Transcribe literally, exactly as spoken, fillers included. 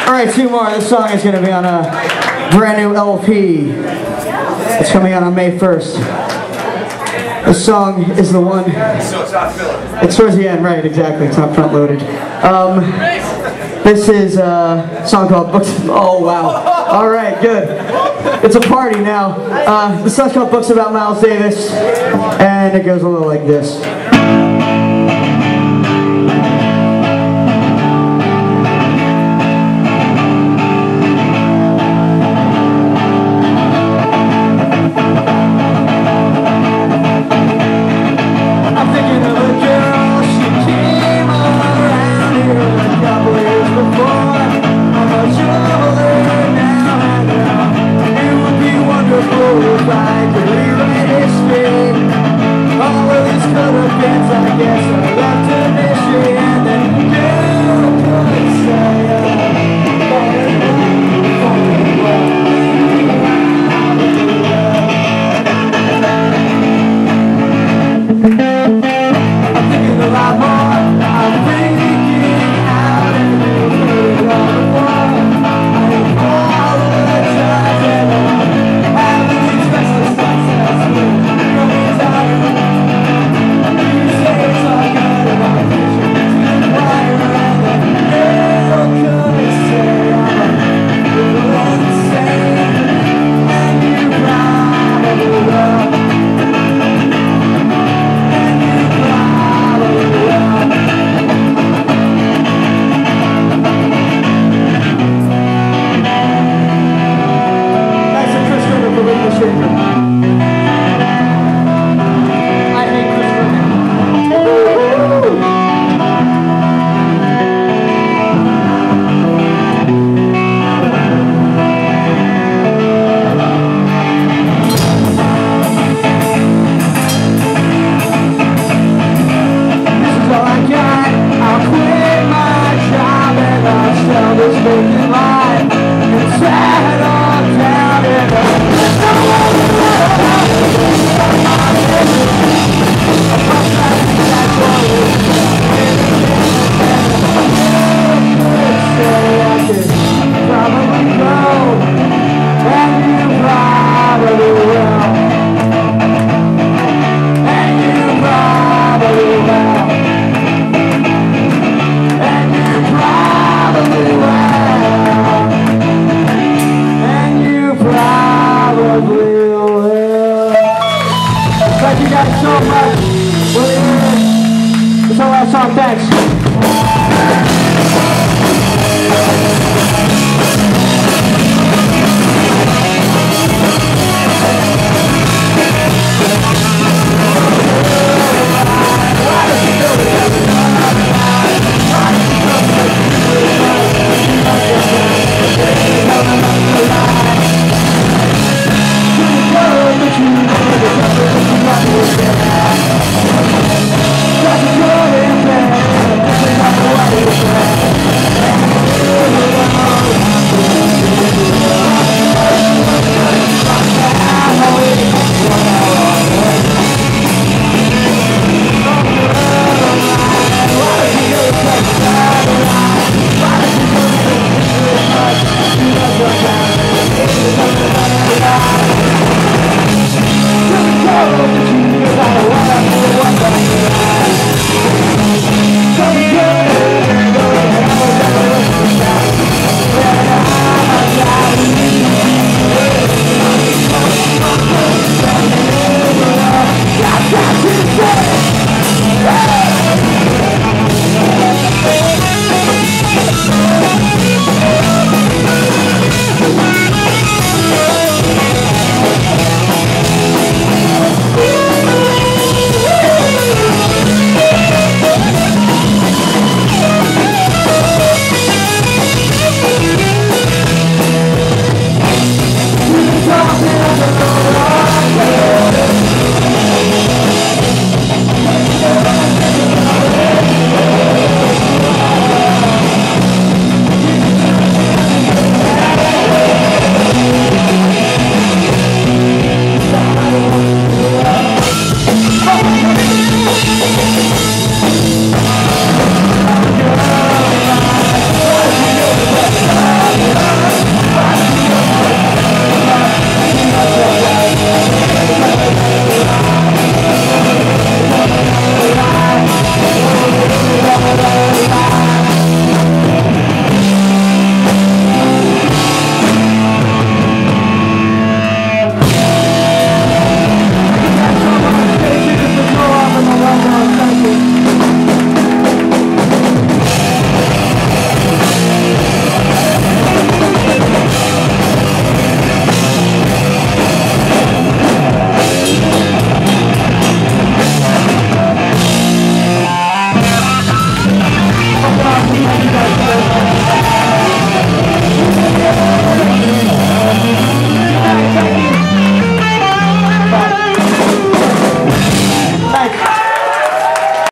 Alright, two more. This song is going to be on a brand new L P. It's coming out on May first. This song is the one. So it's not filler. It's towards the end, right, exactly. It's not front loaded. Um, this is a song called Books. Oh, wow. Alright, good. It's a party now. Uh, the song's called Books About Miles Davis, and it goes a little like this. Down